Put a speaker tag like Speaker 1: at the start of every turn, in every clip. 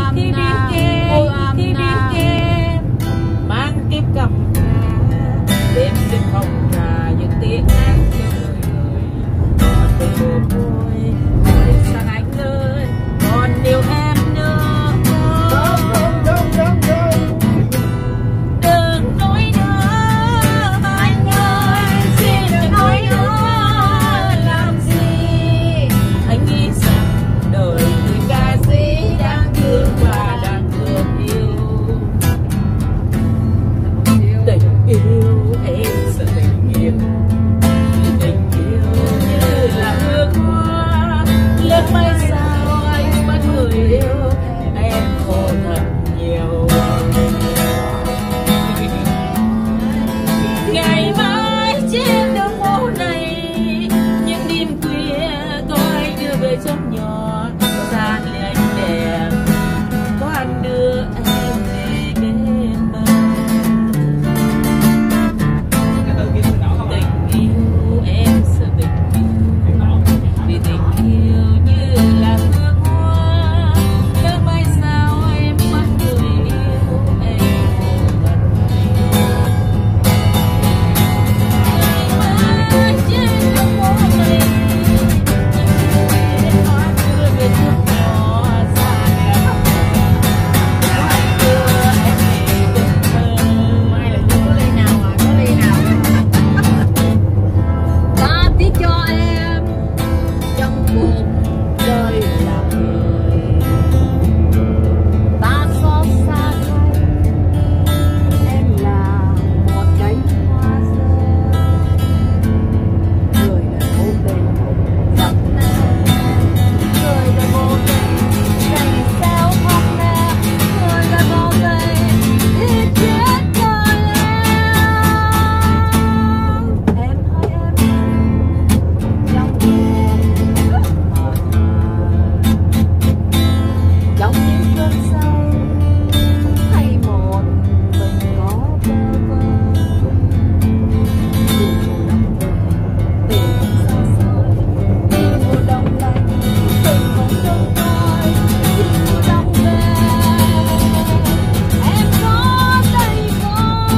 Speaker 1: thi đi game, thi đi game, mang tiếp cầm đêm đêm phòng trà những tiếng hát chơi người còn đôi môi môi sang anh ơi còn điều em nữa. Đừng nói nữa anh ơi, xin đừng nói nữa làm gì. Anh nghĩ rằng đời người ca sĩ đang thương và đang thương yêu. Tình yêu em sợ tình yêu, tình yêu như là hương hoa lướt mây sao anh mất người yêu em khổ thật nhiều. Ngày mai trên đường phố này những đêm khuya có anh đưa về trong nhỏ có gian lệ anh đẹp có anh đưa em về bên bờ. Tình yêu em sợ tình yêu vì tình yêu như là hương hoa lỡ mai sao em mất người yêu em khổ thật nhiều. Ngày mai trên đường phố này những khuya có anh đưa về trong nhỏ gian lệ có anh đưa em về bên bờ. Mai là có ly nào à, có ly nào ta tiếc cho em trong cuộc đời làm người ta xót xa thay em là một cánh hoa rơi người là vô tình dặm nè người là vô tình cành sao khóc nè người là vô tình thì chết rồi em ơi em trong trong những cơn say hay một mình có bơ vơ tìm mùa đông về tìm xa xôi tìm mùa đông lạnh tìm mùa đông coi tìm mùa đông về em có đây không.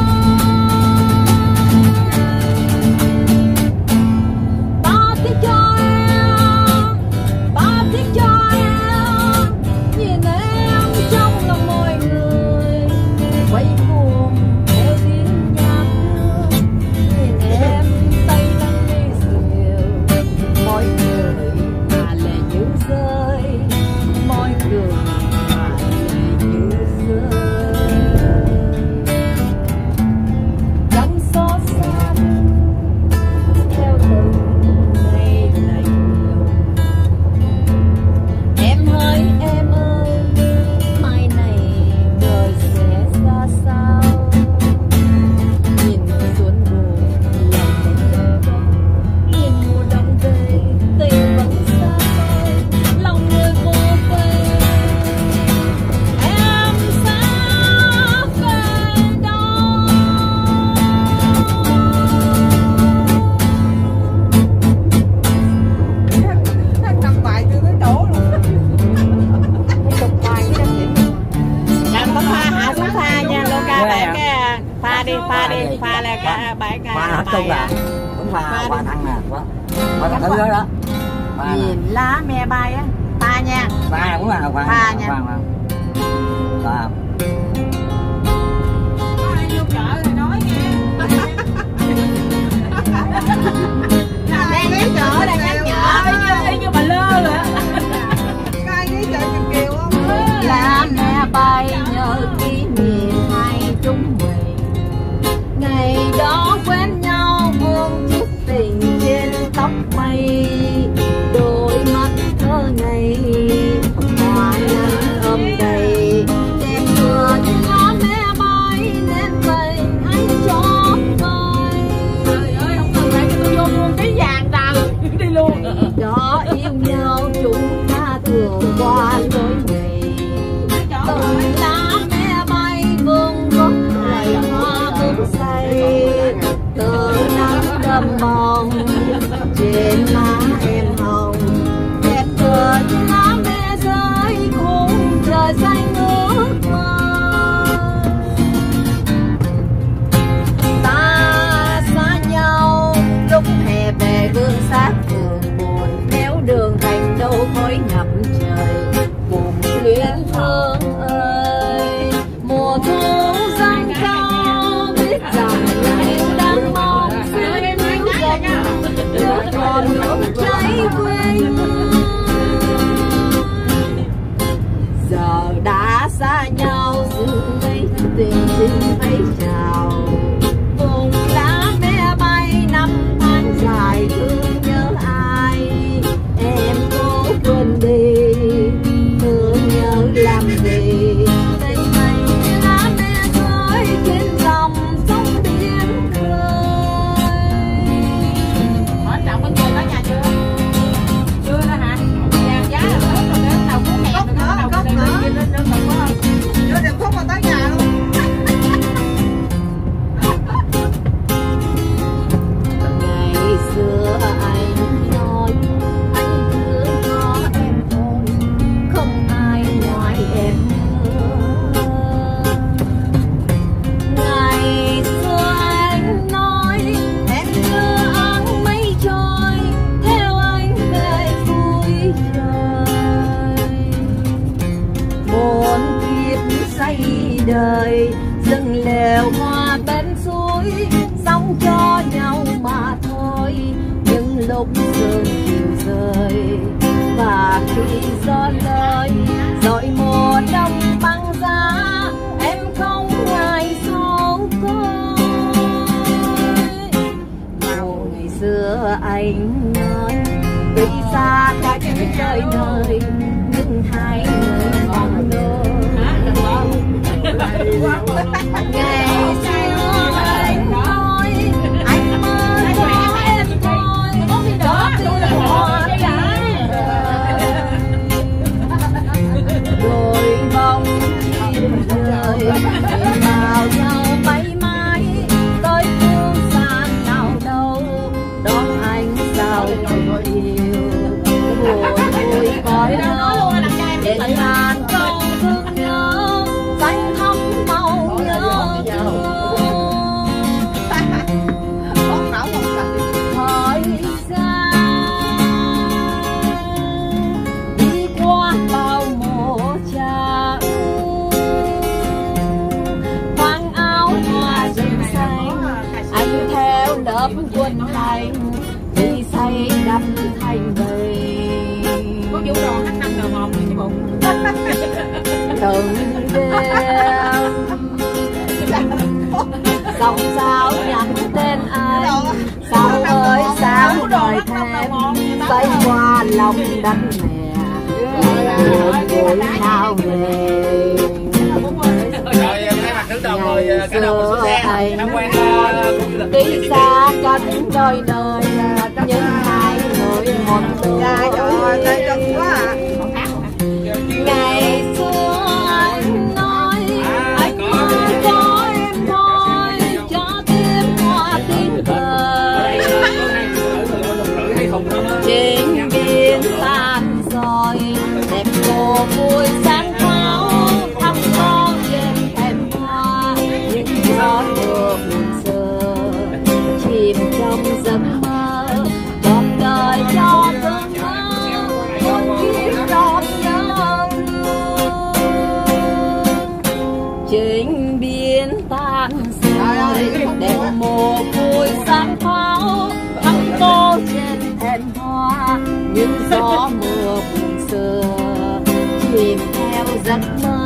Speaker 1: Ta thích cho em, ta thích cho em, nhìn em trong lòng mọi người quay cuồng theo tiếng nhạc thương, nhìn em tay nắm ly rượu, mọi người mà lệ như rơi, mọi người mà lệ như rơi. Trong xót xa theo từng ngày lạnh lùng. Em ơi, mai này đời sẽ ra sao? Nhìn mùa xuân buồn, lòng mình bơ vơ. Nhìn mùa đông về, tình vẫn xa xôi, lòng người vô về. Em sẽ về đâu?
Speaker 2: Cầm bài chưa tới chỗ luôn.
Speaker 1: Chụp bài cái đăng gì? Làm có pha hạ xuống pha nha, Luca bạn cái pha là cả bạn
Speaker 3: Pha hết chung là cũng pha thăng nè, pha thăng thứ đó.
Speaker 1: Nhìn lá me bay á, pha nha.
Speaker 3: Pha cũng là
Speaker 1: Pha nha.
Speaker 3: Pha.
Speaker 2: Ai vô chợ thì nói nghe.
Speaker 1: Đang nhắc nhở, đang nhắc nhở. Y như bà lơ rồi á.
Speaker 2: Ai ghé chợ Trường Kiều không?
Speaker 1: Lá me bay nhớ kỷ niệm hai chúng mình. Ngày đó quen nhau buông chút tình trên tóc mây, đôi mắt thơ ngây hoa nắng ấm đầy. Đêm mưa trên lá me bay nên vậy anh cho coi. Trời ơi, không cần phải cho tôi vô luôn cái vàng đào đi luôn. luyến thương ơi, mùa thu giăng cao biết rằng em đang mong sẽ níu dần rồi còn nước cháy quê hương. Giờ đã xa nhau dừng đây tình tình ấy chào, vùng lá me bay năm tháng dài thương nhớ ai, em cố quên đi thương nhớ làm gì. Đây mấy lá me rơi trên dòng sông biển khơi.
Speaker 2: Hỏi trọng bên kia có nhà chưa? Chưa nữa hả? Nhà giá là lớn rồi đó, tàu cuốn hẹn rồi đó, tàu cuốn hẹn lên có không? Chưa được khúc mà tới nhà luôn.
Speaker 1: Ngày xưa anh nói anh cứ có em thôi, không ai ngoài em nữa. Ngày xưa anh nói em như áng mây trôi, theo anh về vui trời. Một kiếp say đời dừng lều hoa bên suối, sống cho nhau mà thôi. Những lúc sương chiều rơi và khi gió lời rồi mùa đông băng giá, em không ngại sầu côi. Ngày xưa anh nói tuy xa cách trời nơi, nhưng hai người bằng đôi. Ngày xưa anh nói anh mơ có em thôi, cho tươi hoa trái rồi bóng chim rơi vào nhau bay mãi tới phương xa nào đâu, đón anh sao tình yêu buồn vui cõi đâu. Trên ngàn câu thương nhớ xanh thắm màu nhớ thương. Thời gian đi qua bao mùa trà, khoác áo hoa rừng xanh, anh theo lớp quân hành đi xây đắp thành bầy.
Speaker 2: Có vũ đoàn H5N1 này chứ bụng.
Speaker 1: Từng đêm dòng sao nhắn tên anh, sao ơi sao đời thêm bay qua lòng đất mẹ buồn vui nào về.
Speaker 3: Rồi em thấy mặt đứng đầu rồi cái đầu xuống xe tham quan
Speaker 1: đi xa cách đôi đời, nhưng hai người một người.
Speaker 2: Trời ơi, đây chân quá à.
Speaker 1: Ngày xưa anh nói anh mơ có em thôi, cho tim hoa tim đời. Trên biển tan rồi đẹp cô vui sáng pháo, thăm con trên thềm hoa, những gió mưa buồn xưa chìm trong giấc mơ. Cuộc đời cho thương nhớ một kiếp đón nhớ trên biển tan rồi đẹp mùa vui sáng pháo, thăm cô trên thềm hoa, những gió mưa buồn xưa chìm theo giấc mơ.